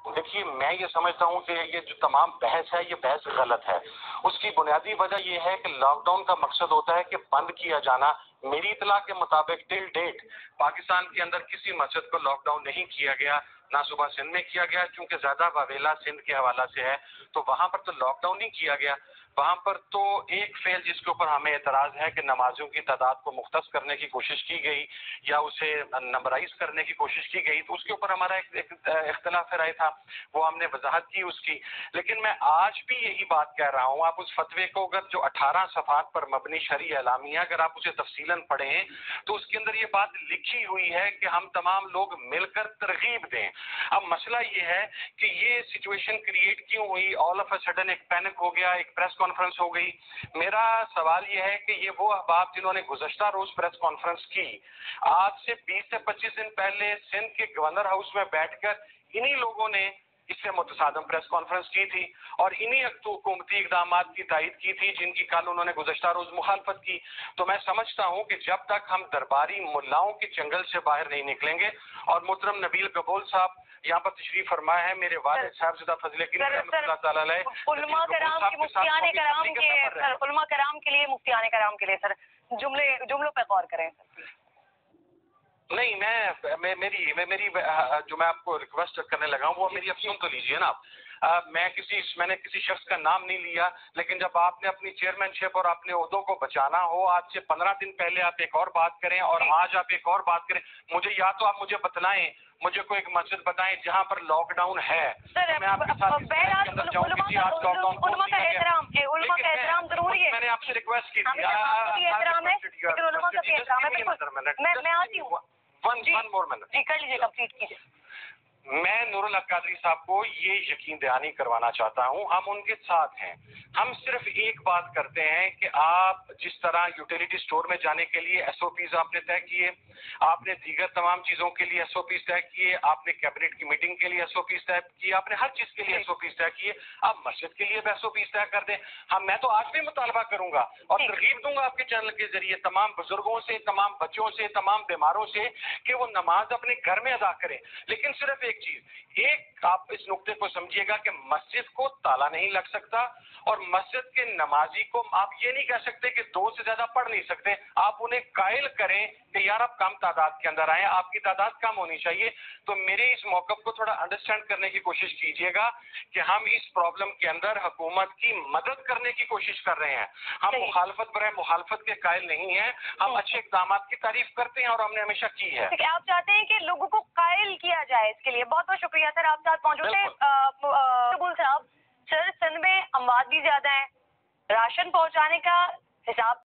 देखिए, मैं ये समझता हूँ कि ये जो तमाम बहस है, ये बहस गलत है। उसकी बुनियादी वजह ये है कि लॉकडाउन का मकसद होता है कि बंद किया जाना। मेरी इत्तला के मुताबिक टिल डेट पाकिस्तान के अंदर किसी मस्जिद को लॉकडाउन नहीं किया गया, ना सुबह सिंध में किया गया, क्योंकि ज्यादा वावेला सिंध के हवाला से है, तो वहां पर तो लॉकडाउन नहीं किया गया। वहां पर तो एक फेल जिसके ऊपर हमें एतराज है कि नमाजियों की तादाद को मुख्तस करने की कोशिश की गई या उसे नंबराइज करने की कोशिश की गई, तो उसके ऊपर हमारा एक इख्तलाफ राय था, वो हमने वजाहत की उसकी। लेकिन मैं आज भी यही बात कह रहा हूँ, आप उस फतवे को अगर जो 18 सफ़ात पर मबनी शरई एलामिया अगर आप उसे तफसीलन पढ़ें तो उसके अंदर ये बात लिखी हुई है कि हम तमाम लोग मिलकर तरगीब दें। अब मसला ये है कि ये सिचुएशन क्रिएट क्यों हुई, ऑल ऑफ अ सडन एक पैनिक हो गया, एक प्रेस कॉन्फ्रेंस हो गई। मेरा सवाल ये है कि ये वो अहबाब जिन्होंने गुज़श्ता रोज प्रेस कॉन्फ्रेंस की, आज से 20 से 25 दिन पहले सिंध के गवर्नर हाउस में बैठकर इन्हीं लोगों ने इससे मुतसादम प्रेस कॉन्फ्रेंस की थी और इन्हीं हुकूमती इकदाम की तायद की थी जिनकी कल उन्होंने गुज़श्ता रोज मुखालफत की। तो मैं समझता हूँ कि जब तक हम दरबारी मुल्लाओं के चंगल से बाहर नहीं निकलेंगे, और मोहतरम नबील कबूल साहब यहाँ पर तशरीफ फरमा है, मेरे वालिद साहबज़ादा फजले की उलमा कराम के मुफ्तियाने कराम के लिए सर जुमलों पे गौर करें सर। नहीं, मेरी जो मैं आपको रिक्वेस्ट करने लगा हूँ वो मेरी अब सुन तो लीजिए ना आप। मैंने किसी शख्स का नाम नहीं लिया, लेकिन जब आपने अपनी चेयरमैनशिप और अपने ओहदों को बचाना हो, आज से 15 दिन पहले आप एक और बात करें और आज आप एक और बात करें। मुझे या तो आप मुझे बतलाएं, मुझे कोई एक मस्जिद बताएं जहां पर लॉकडाउन है, सर, मैं आपके साथ मैंने आपसे रिक्वेस्ट की थी। मैं आती हूँ। वन मोर मिनट जी कर लीजिए, कंप्लीट कीजिए। मैं नूरुल हक कादरी साहब को ये यकीन दहानी करवाना चाहता हूँ, हम उनके साथ हैं। हम सिर्फ एक बात करते हैं कि आप जिस तरह यूटिलिटी स्टोर में जाने के लिए एसओपीज आपने तय किए, आपने दीगर तमाम चीजों के लिए एसओपीज तय किए, आपने कैबिनेट की मीटिंग के लिए एसओपीज तय किए, आपने हर चीज के लिए एसओपीज तय किए, आप मस्जिद के लिए भी एसओपीज तय कर दें। मैं तो आज भी मुतालबा करूंगा और तरगीब दूंगा आपके चैनल के जरिए तमाम बुजुर्गों से, तमाम बच्चों से, तमाम बीमारों से कि वो नमाज अपने घर में अदा करें। लेकिन सिर्फ एक चीज, आप इस नुक्ते को समझिएगा कि मस्जिद को ताला नहीं लग सकता और मस्जिद के नमाजी को आप ये नहीं कह सकते कि 2 से ज्यादा पढ़ नहीं सकते। आप उन्हें कायल करें कि यार आप कम तादाद के अंदर आए, आपकी तादाद कम होनी चाहिए। तो मेरे इस मौक़िफ़ को थोड़ा अंडरस्टैंड करने की कोशिश कीजिएगा कि हम इस प्रॉब्लम के अंदर हुकूमत की मदद करने की कोशिश कर रहे हैं। हम मुखालफत पर मुखालफत के कायल नहीं हैं, हम अच्छे इक़दाम की तारीफ करते हैं और हमने हमेशा की है। आप चाहते हैं कि लोगों को कायल किया जाए, इसके लिए बहुत बहुत शुक्रिया सर। आप साथ मौजूद थे कबूल साहब। सर, सिंध में अमवात भी ज्यादा है, राशन पहुंचाने का हिसाब